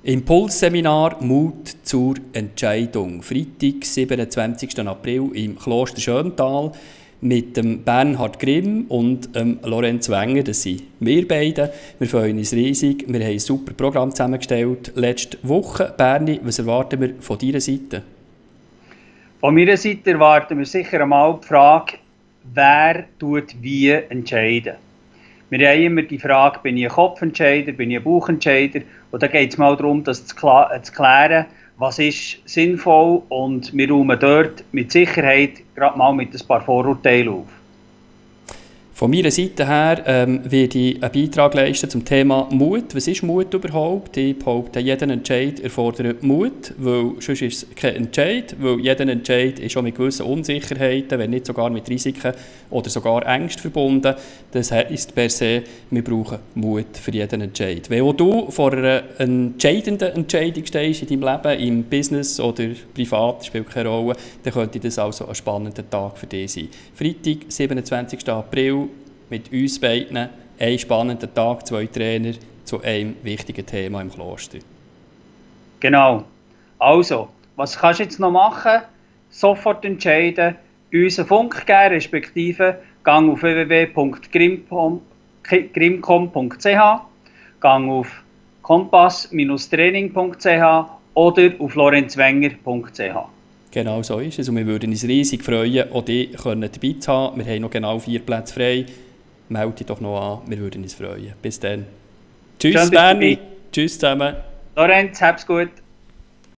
Impulsseminar Mut zur Entscheidung. Freitag, 27. April im Kloster Schöntal mit dem Bernhard Grimm und dem Lorenz Wenger. Das sind wir beide. Wir freuen uns riesig. Wir haben ein super Programm zusammengestellt. Letzte Woche, Berni, was erwarten wir von deiner Seite? Von meiner Seite erwarten wir sicher einmal die Frage, wer tut wie entscheiden. Wir haben immer die Frage, bin ich ein Kopfentscheider, bin ich ein Bauchentscheider? Und da geht es mal darum, das zu klären, was ist sinnvoll, und wir räumen dort mit Sicherheit gerade mal mit ein paar Vorurteilen auf. Von meiner Seite her werde ich einen Beitrag leisten zum Thema Mut. Was ist Mut überhaupt? Ich behaupte, jeder Entscheid erfordert Mut, weil sonst ist es kein Entscheid, weil jeder Entscheid ist auch mit gewissen Unsicherheiten, wenn nicht sogar mit Risiken oder sogar Ängsten verbunden. Das heisst per se, wir brauchen Mut für jeden Entscheid. Wenn auch du vor einer entscheidenden Entscheidung stehst in deinem Leben, im Business oder privat, spielt keine Rolle, dann könnte das also ein spannender Tag für dich sein. Freitag, 27. April, mit uns beiden ein spannender Tag, 2 Trainer zu einem wichtigen Thema im Kloster. Genau. Also, was kannst du jetzt noch machen? Sofort entscheiden, uns einen Funk geben, respektive gang auf www.grimcom.ch, gang auf kompass-training.ch oder auf lorenzwenger.ch. Genau so ist es und wir würden uns riesig freuen, auch die dabei zu haben. Wir haben noch genau 4 Plätze frei. Melde dich doch noch an, wir würden uns freuen. Bis dann. Tschüss Berni, tschüss zusammen. Lorenz, hab's gut.